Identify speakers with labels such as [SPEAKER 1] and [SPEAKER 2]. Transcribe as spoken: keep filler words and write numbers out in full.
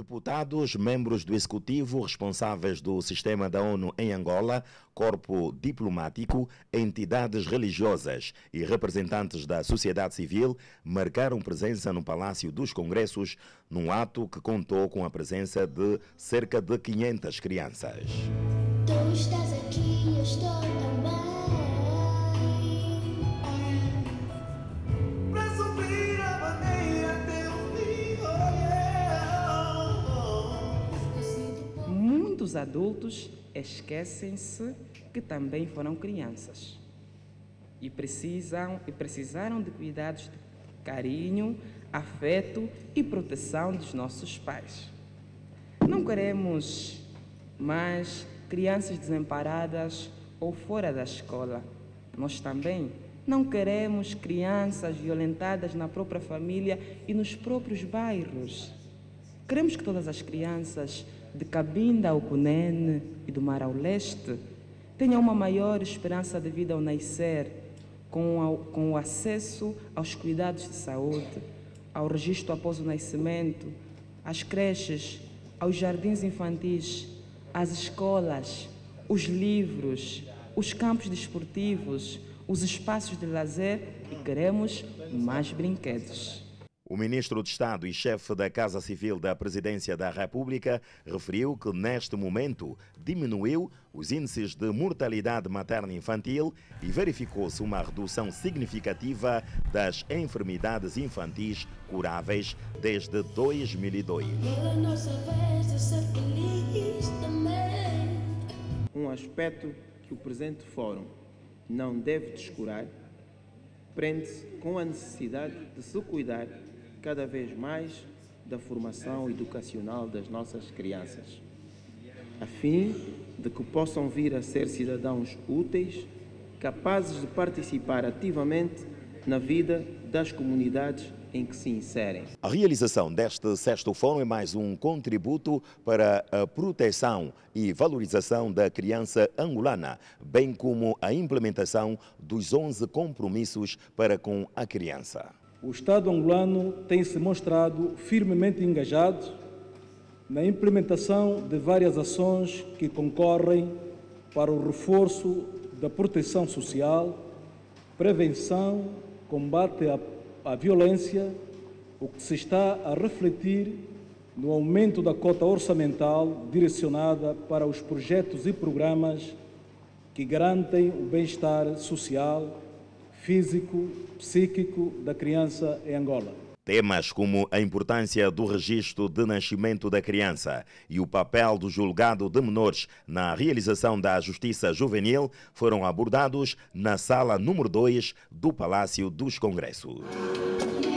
[SPEAKER 1] Deputados, membros do Executivo, responsáveis do sistema da ONU em Angola, corpo diplomático, entidades religiosas e representantes da sociedade civil marcaram presença no Palácio dos Congressos num ato que contou com a presença de cerca de quinhentas crianças.
[SPEAKER 2] Tu estás aqui, eu estou também.
[SPEAKER 3] Muitos adultos esquecem-se que também foram crianças e precisam e precisaram de cuidados de carinho, afeto e proteção dos nossos pais. Não queremos mais crianças desamparadas ou fora da escola. Nós também não queremos crianças violentadas na própria família e nos próprios bairros. Queremos que todas as crianças de Cabinda ao Cunene e do Mar ao Leste tenham uma maior esperança de vida ao nascer, com, ao, com o acesso aos cuidados de saúde, ao registro após o nascimento, às creches, aos jardins infantis, às escolas, os livros, os campos desportivos, os espaços de lazer e queremos mais brinquedos.
[SPEAKER 1] O ministro de Estado e chefe da Casa Civil da Presidência da República referiu que, neste momento, diminuiu os índices de mortalidade materna infantil e verificou-se uma redução significativa das enfermidades infantis curáveis desde dois mil e dois.
[SPEAKER 4] Um aspecto que o presente fórum não deve descurar prende-se com a necessidade de se cuidar cada vez mais da formação educacional das nossas crianças, a fim de que possam vir a ser cidadãos úteis, capazes de participar ativamente na vida das comunidades em que se inserem.
[SPEAKER 1] A realização deste sexto fórum é mais um contributo para a proteção e valorização da criança angolana, bem como a implementação dos onze compromissos para com a criança.
[SPEAKER 5] O Estado angolano tem se mostrado firmemente engajado na implementação de várias ações que concorrem para o reforço da proteção social, prevenção, combate à, à violência, o que se está a refletir no aumento da cota orçamental direcionada para os projetos e programas que garantem o bem-estar social, físico, psíquico da criança em Angola.
[SPEAKER 1] Temas como a importância do registro de nascimento da criança e o papel do julgado de menores na realização da justiça juvenil foram abordados na sala número dois do Palácio dos Congressos.